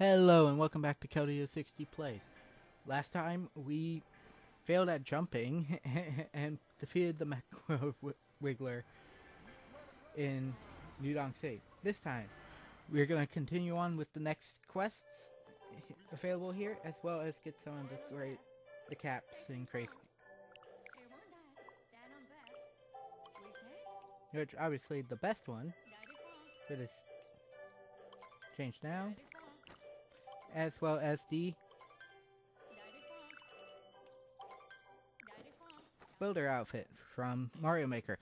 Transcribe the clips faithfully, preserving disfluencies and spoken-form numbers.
Hello and welcome back to Keldio sixty Plays. Last time we failed at jumping and defeated the Mech Wiggler in New Donk City. This time we're going to continue on with the next quests available here, as well as get some of the great the caps and crazy. Which obviously the best one that is changed now, as well as the builder outfit from Mario Maker.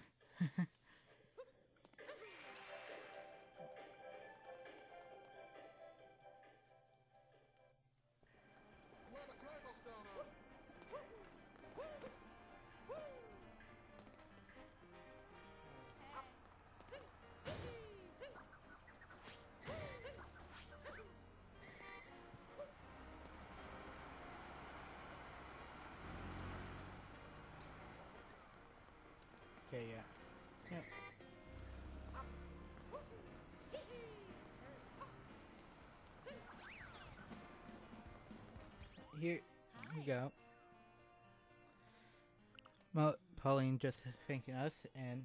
Okay, yeah. Yep. Here we go. Well, Pauline just thanking us, and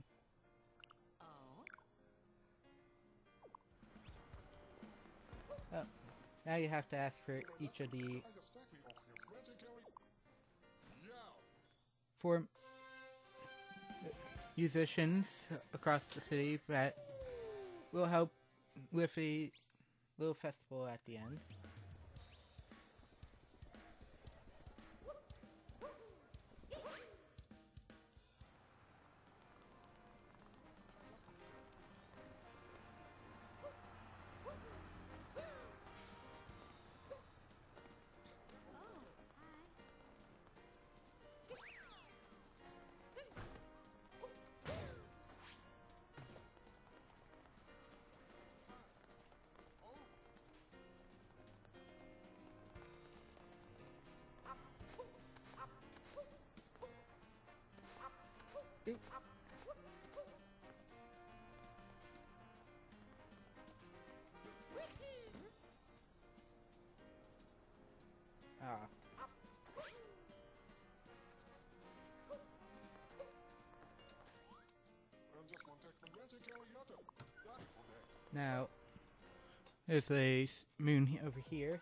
oh, now you have to ask for each of the four musicians across the city that will help with a little festival at the end. Oop. Ah. Now, there's a moon over here.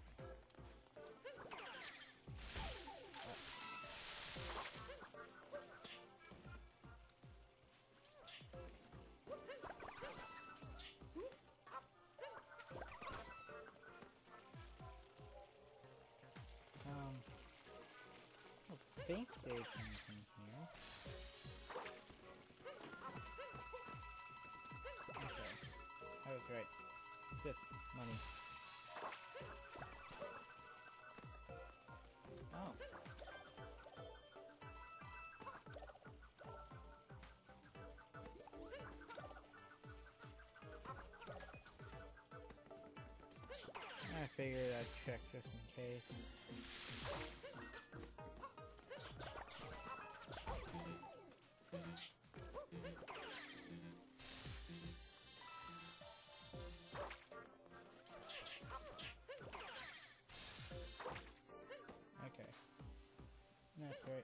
Um, I think there's something here. Okay, I was right. Just money. Oh. I figured I'd check just in case. Okay. That's right.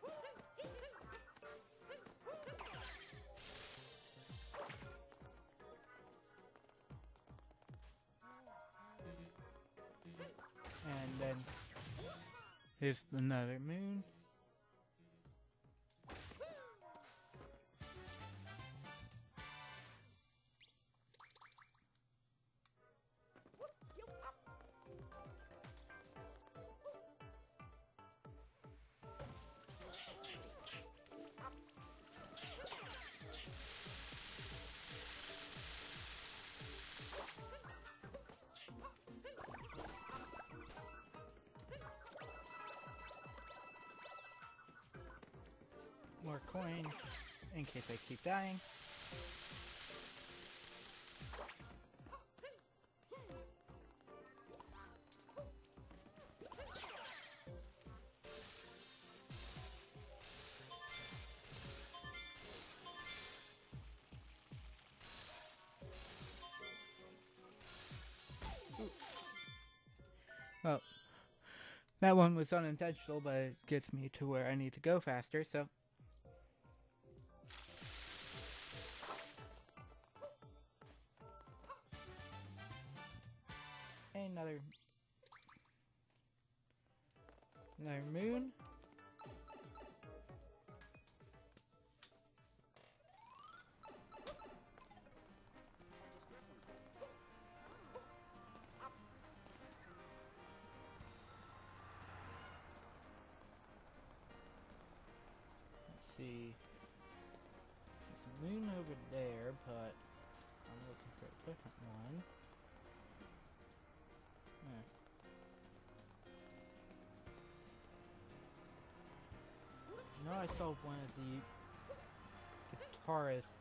And then here's another moon. More coins in case I keep dying. Well, that one was unintentional, but it gets me to where I need to go faster, so... Another... Another moon. Let's see. There's a moon over there, but I'm looking for a different one. Yeah. You know, I saw one of the guitarists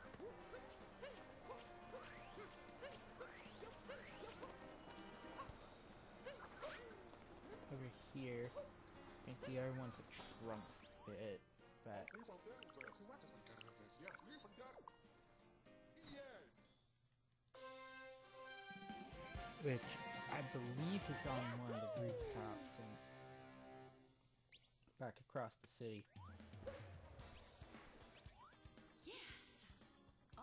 over here. I think the other one's a trunk bit, but which I believe is on one of the rooftops and back across the city. Yes. Oh.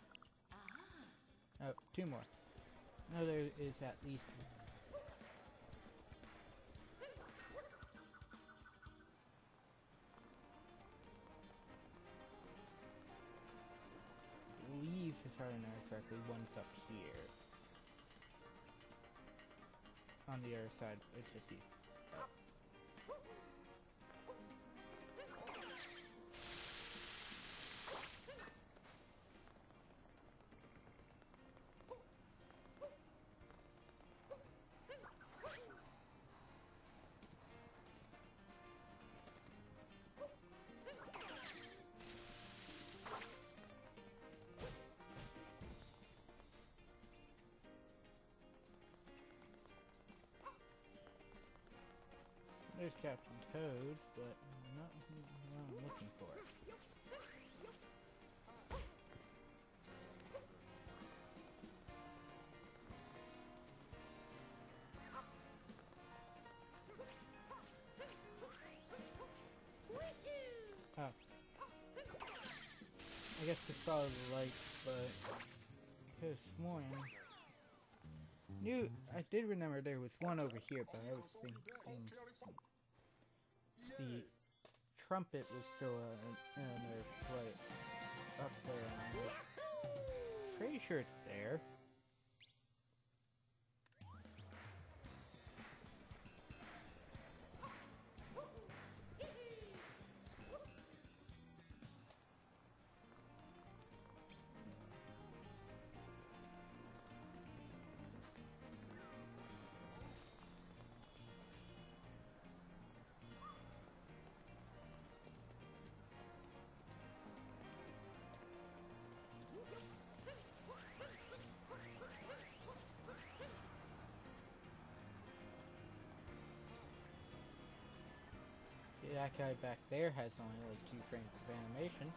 Ah. Oh, two more. No, there is at least I believe, if I remember correctly, one's up here. On the other side, it's just you. Oh. There's Captain Toad, but not what I'm looking for. Oh. I guess to follow the light, but I could have sworn. Knew I did remember there was one over here, but I was thinking the trumpet was still uh, another place up there. And I'm pretty sure it's there. That guy back there has only like two frames of animation.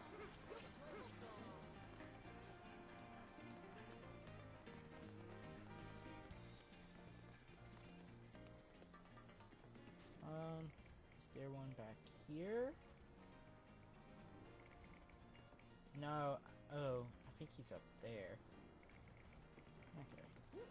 Um, is there one back here? No. Oh, I think he's up there. Okay.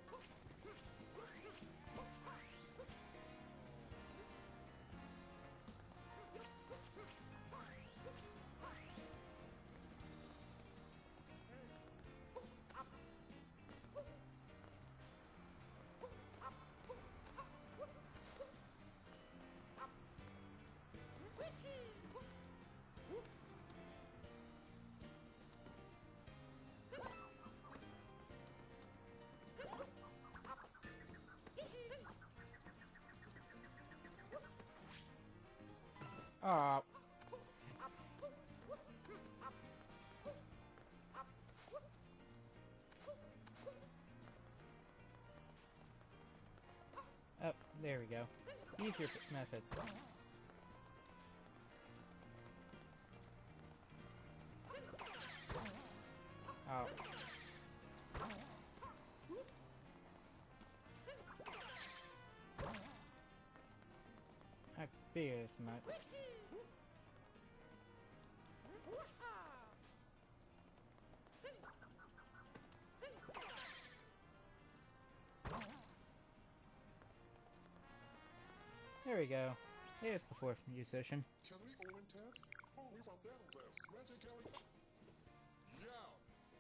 Ah. Oh, there we go. Easier method. Oh. Figure as much. There we go. Here's the fourth musician. Can we all intend? Oh, we found that on this. Magic Kelly. Yeah.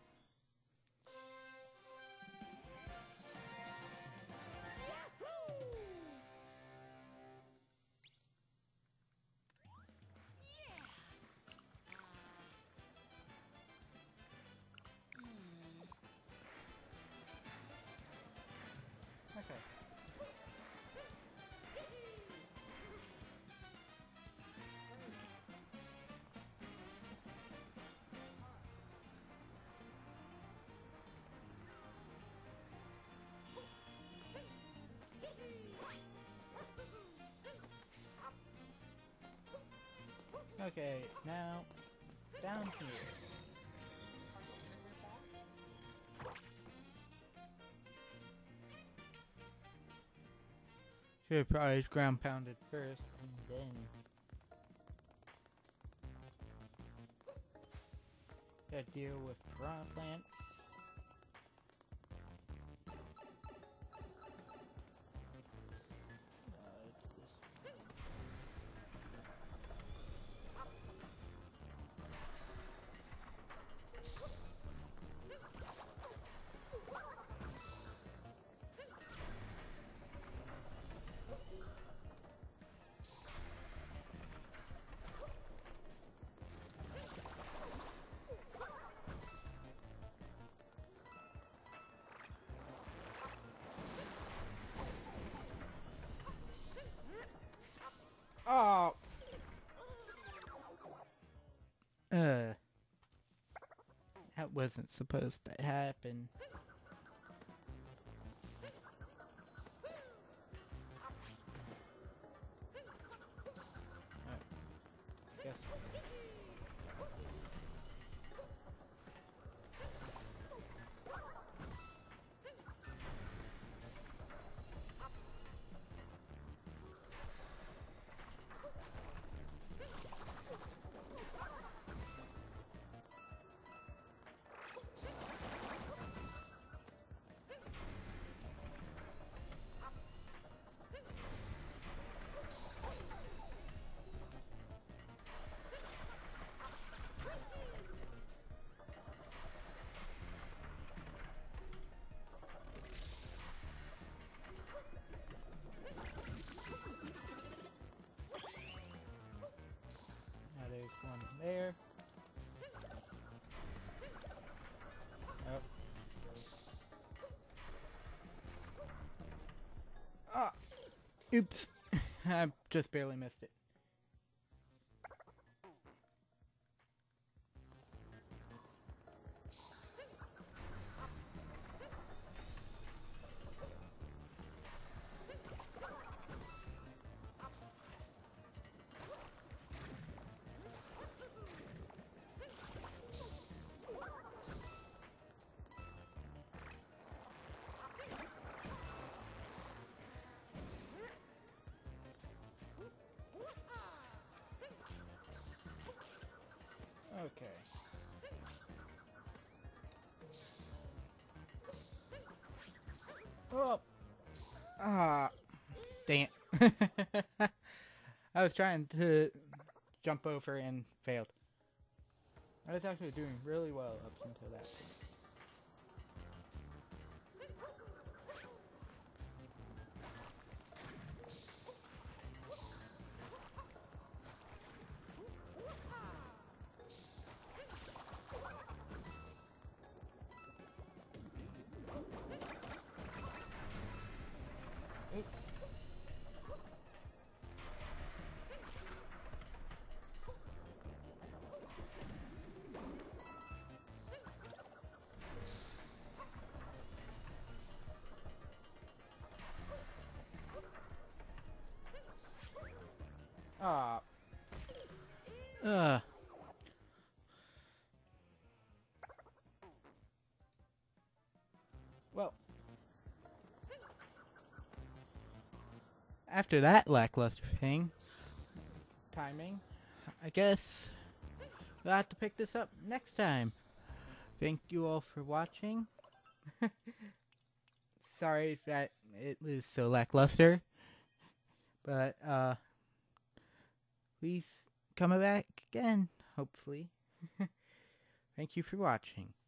Okay. Okay, now down here. Should have probably ground pounded first and then gotta deal with piranha plants. Uh, it's this. Oh. Uh. That wasn't supposed to happen. Uh, I guess. Now there's one there. Oh. Ah! Oops. I just barely missed it. Okay. Oh. Ah. Dang it. I was trying to jump over and failed. I was actually doing really well up until that point. Oop. Ah. Ugh. Well. After that lackluster thing, timing. I guess we'll have to pick this up next time. Thank you all for watching. Sorry that it was so lackluster. But, uh, please come back again, hopefully. Thank you for watching.